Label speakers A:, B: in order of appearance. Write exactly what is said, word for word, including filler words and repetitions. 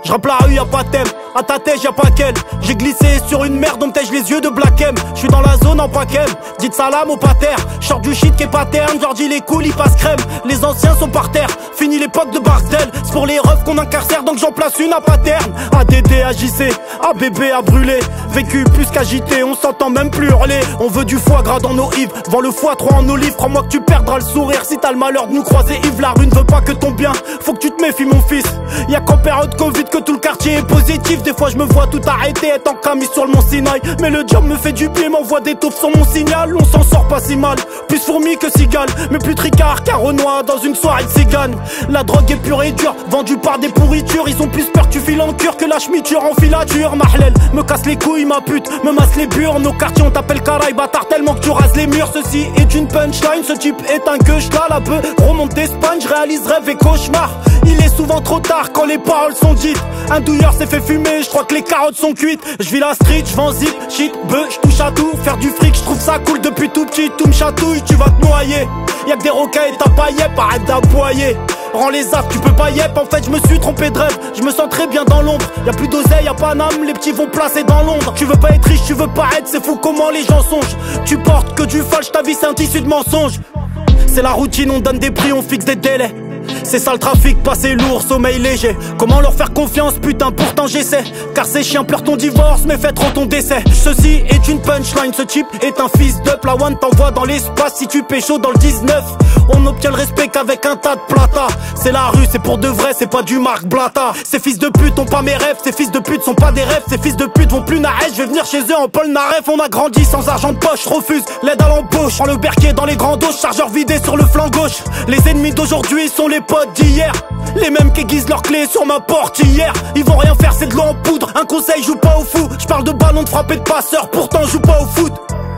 A: J'rappe la rue, y'a pas thème, à ta tête y'a pas qu'elle. J'ai glissé sur une merde, on me tèche les yeux de Black M. J'suis dans la zone en paquem, dites salam au pater. Short du shit qui est paterne, genre dis les couilles, il passe crème. Les anciens sont par terre, fini l'époque de Barcel. C'est pour les refs qu'on incarcère, donc j'en place une à paterne. A D D, A J C, A B B, à brûler. Vécu plus qu'agité, on s'entend même plus hurler. On veut du foie gras dans nos hives, vends le foie trois en olive. Crois-moi que tu perdras le sourire si t'as le malheur de nous croiser. Yves, la rue ne veut pas que ton bien, faut que tu te méfies mon fils. Y'a qu'en période Covid que tout le quartier est positif. Des fois je me vois tout arrêter, être en camis sur le mont Sinaï. Mais le job me fait du bien, m'envoie des taupes sur mon signal. On s'en sort pas si mal, plus fourmi que cigale. Mais plus tricard qu'un Renoir dans une soirée de cigane. La drogue est pure et dure, vendue par des pourritures. Ils ont plus peur que tu files en cure que la chmiture en filature. Mahlel, me casse les couilles ma pute, me masse les burnes. Nos quartiers on t'appelle caraï bâtard tellement que tu rases les murs. Ceci est une punchline, ce type est un gueuche là. La peu remonte d'Espagne, je réalise rêve et cauchemar. Il est souvent trop tard quand les paroles sont dites. Un douilleur s'est fait fumer, je crois que les carottes sont cuites. Je vis la street, je vends zip, shit, beuh, je touche à tout. Faire du fric, je trouve ça cool depuis tout petit. Tout me chatouille, tu vas te noyer. Y'a que des requins et ta paillette, arrête d'aboyer. Rends les affres, tu peux pas yep, en fait je me suis trompé de rêve. Je me sens très bien dans l'ombre, y'a plus d'oseille, y'a pas d'âme. Les petits vont placer dans l'ombre. Tu veux pas être riche, tu veux pas être, c'est fou comment les gens songent. Tu portes que du falche, ta vie c'est un tissu de mensonges. C'est la routine, on donne des prix, on fixe des délais. C'est ça le trafic, passé lourd, sommeil léger. Comment leur faire confiance, putain, pourtant j'essaie. Car ces chiens pleurent ton divorce, mais fêteront ton décès. Ceci est une punchline, ce type est un fils d'up. La one t'envoie dans l'espace si tu pécho dans le dix-neuf. On obtient le respect qu'avec un tas de plata. C'est la rue, c'est pour de vrai, c'est pas du Marc Blata. Ces fils de pute ont pas mes rêves, ces fils de pute sont pas des rêves. Ces fils de pute vont plus narer, je vais venir chez eux en Paul Naref. On a grandi sans argent de poche, refuse l'aide à l'embauche. Prends le berquier dans les grands dos, chargeur vidé sur le flanc gauche. Les ennemis d'aujourd'hui sont les potes d'hier. Les mêmes qui aiguisent leurs clés sur ma porte hier. Ils vont rien faire, c'est de l'eau en poudre. Un conseil, joue pas au fou. Je parle de ballon, de frappe et de passeur, pourtant joue pas au foot.